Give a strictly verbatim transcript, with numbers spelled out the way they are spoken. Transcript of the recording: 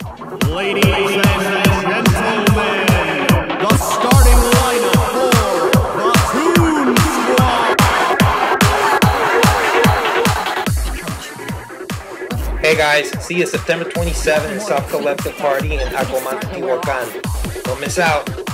Ladies and gentlemen, the starting lineup for Platoon Squad. Hey guys, see you September twenty-seventh in South Collective Party in Agomanta, Tehuacan. Don't miss out.